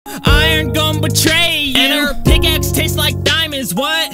iron gon' betray you. And her pickaxe tastes like diamonds, what?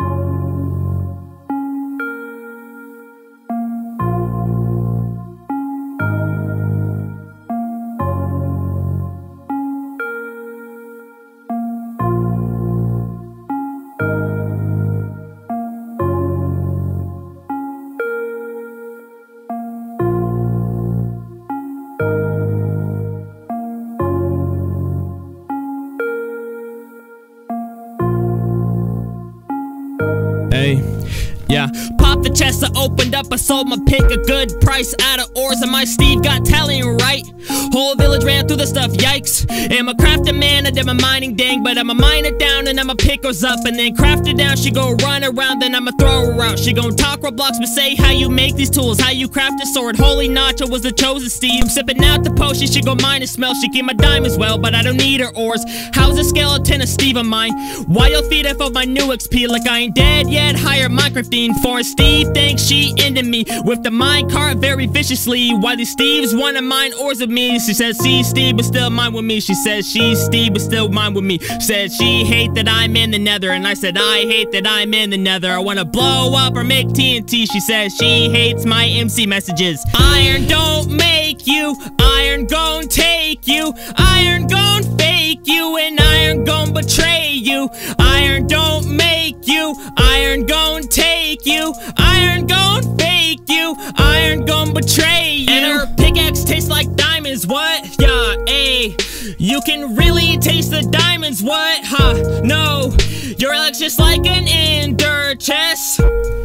Hey, yeah, pop the chest, I opened up, I sold my pick a good price out of ores, and my Steve got talent right. Whole village ran through the stuff, yikes. I'm a crafting man, I did my mining dang, but I'ma mine it down and I'ma pick hers up and then craft it down. She gon' run around, then I'ma throw her out. She gon' talk Roblox, but say how you make these tools, how you craft a sword. Holy nacho was the chosen Steve. I'm sipping out the potion, she gon' mine and smell. She keep my diamonds well, but I don't need her ores. How's a skeleton a Steve of mine? Why you'll feed off of my new XP like I ain't dead yet? Hire Minecrafting for Steve thinks she into me with the minecart very viciously. Why these Steves wanna mine ores of me? She says she's Steve but still mine with me. She says she's Steve but still mine with me. Said she hate that I'm in the nether, and I said I hate that I'm in the nether. I wanna blow up or make TNT. She says she hates my MC messages. Iron don't make you, iron gon' take you, iron gon' fake you, and iron gon' betray you. Iron don't make you, iron gon' take you, iron gon' fake you, iron gon' betray you. And her pickaxe tastes like diamonds, what? Yeah, ayy. You can really taste the diamonds, what? Huh, no. Your Alex just like an ender chest.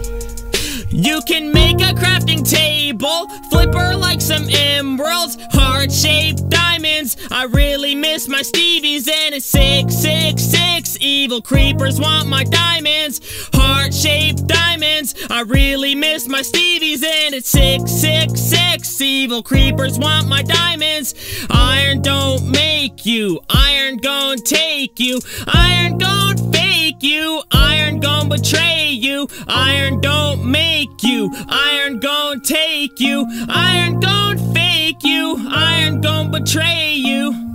You can make a crafting table, flip her like some emeralds, heart-shaped diamonds. I really miss my Stevies, and it's 666. Evil creepers want my diamonds, heart-shaped diamonds. I really miss my Stevies, and it's 666. Evil creepers want my diamonds. Iron don't make you, iron gon' take you, iron gon' fake you, iron gon' betray you. Iron don't make you, iron gon' take you, iron gon' fake you, iron gon' betray you.